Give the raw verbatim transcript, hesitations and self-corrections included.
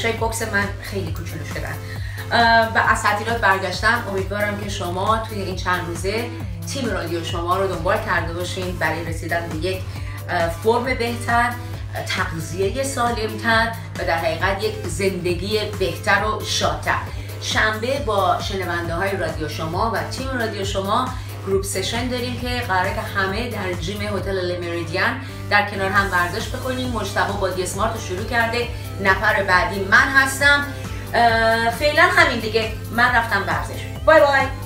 گوشای بوکس من خیلی کوچولو شدن و از تعطیلات برگشتم. امیدوارم که شما توی این چند روزه تیم رادیو شما رو دنبال کرده باشین برای رسیدن به یک فرم بهتر، تغذیه سالمتر و در حقیقت یک زندگی بهتر و شادتر. شنبه با شنونده های رادیو شما و تیم رادیو شما گروپ سشن داریم که قراره که همه در جیم هتل لمریدین در کنار هم ورزش بکنیم. مجتبی بادی اسمارت رو شروع کرده، نفر بعدی من هستم. فعلا همین دیگه، من رفتم ورزش. بای بای.